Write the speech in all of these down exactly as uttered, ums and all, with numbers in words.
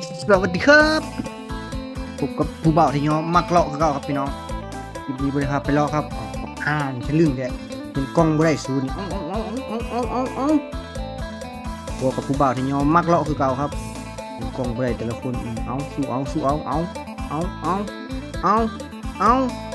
สวัสดีครับพบกับผู้บ่าวที่ยอมมักเลาะก็ครับพี่น้องคลิปนี้บริครับไปเลาะครับอ่านทะลึ่งเนี่ยเป็นกล้องบริสูนพวกกับผู้บ่าวที่ยอมมักเลาะคือเก่าครับเป็นกล้องบริแต่ละคนเอาสู้เอาสู้เอาเอาเอาเอาเอาเอา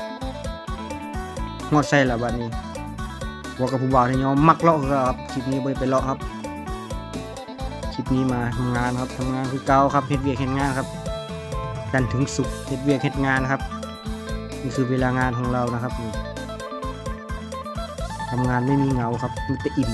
หมดใส่ละวันนี้พวกกับผู้บ่าวที่ยอมมักเลาะคือเก่าครับคลิปนี้บริไปเลาะครับคลิปนี้มาทำงานครับทำงานคือเก่าครับเฮ็ดเวียกเฮ็ดงานครับจันทร์ถึงศุกร์เฮ็ดเวียกเฮ็ดงานครับนี่คือเวลางานของเรานะครับนี่ทำงานไม่มีเหงาครับมันจะอิ่ม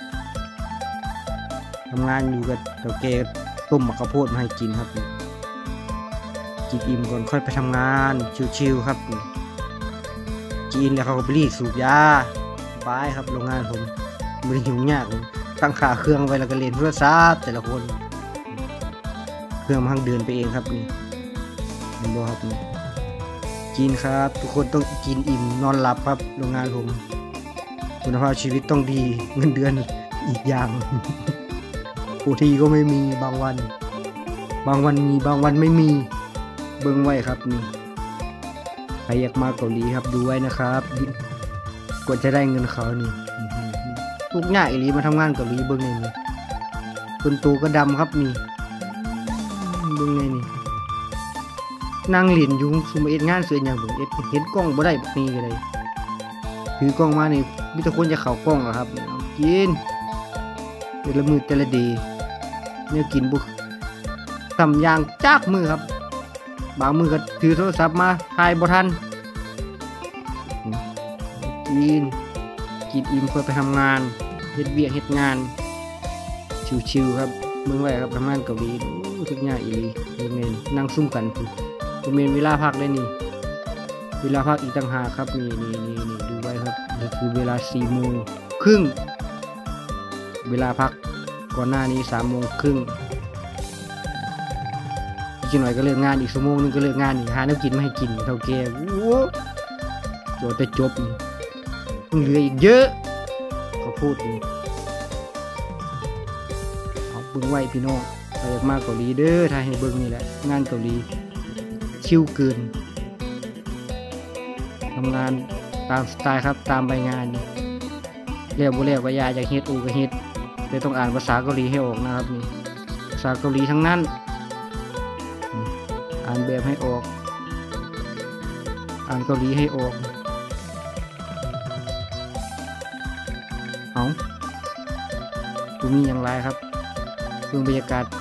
ทำงานอยู่กับเต่าแกต้มมะข้าวโพดมาให้กินครับกินอิ่มก่อนค่อยไปทำงานชิวๆครับกินแล้วเขาก็ไปรีดสูบยาบายครับโรงงานผมไม่ได้ยุ่งยากตั้งขาเครื่องไว้แล้วก็เล่นโทรศัพท์แต่ละคนเครื่องมันเดินไปเองครับนี่เห็นบ่ครับนี่กินครับทุกคนต้องกินอิ่มนอนหลับครับโรงงานผมคุณภาพชีวิตต้องดีเงินเดือนอีกอย่างโอทีก็ไม่มีบางวันบางวันมีบางวันไม่มีเบิ้งไว้ครับนี่ใครอยากมาเกาหลีครับดูไว้นะครับกว่าจะได้เงินเขานี่ทุกอย่างอีหลีมาทำงานเกาหลีเบิ้งไงนี่คนโตก็ดำครับนี่เบิ้งไงนี่นั่งเหรียญยุงสุมาเอ็ดงานเสืออย่างผมเอ็ดเห็นกล้องบ่ได้แบบนี้เลยถือกล้องมานี่มิตรคนจะเข่ากล้องอะครับกินแต่ละมือแต่ละดีเนี่ยกินบุกทำยางจากมือครับบางมือก็ถือโทรศัพท์มาถ่ายบ่ทันกินกินอิ่มเพื่อไปทำงานเฮ็ดเวียกเฮ็ดงานชิวๆครับมึงไว้ครับทำงานเกาหลีทุกอย่างอีหลีเมนนั่งซุ่มกันเมนเวลาพักเลยนี่เวลาพักอีกต่างหากครับนี่นี่นี่นี่ดูไว้ครับนี่คือเวลาสี่โมงครึ่งเวลาพักก่อนหน้านี้สามโมงครึ่งอีกหน่อยก็เลิกงานอีกชั่วโมงนึงก็เลิกงานอีกหาน้ำกินมาให้กินเท่าแก่โอ้โจแต่จบนี่เหลืออีกเยอะเขาพูดนี่เอาเบิ่งไว้พี่น้องไปมาเกาหลีเด้อถ้าให้เบิ่งนี่แหละงานเกาหลีชิวเกินทำงานตามสไตล์ครับตามใบงานนี่เรียกบ่เรียกว่ายาจากเฮ็ดอูก็เฮ็ดแต่ต้องอ่านภาษาเกาหลีให้ออกนะครับนี่ภาษาเกาหลีทั้งนั้นอ่านแบบให้ออกอ่านเกาหลีให้ออกเอาดูมีอย่างไรครับดูบรรยากาศ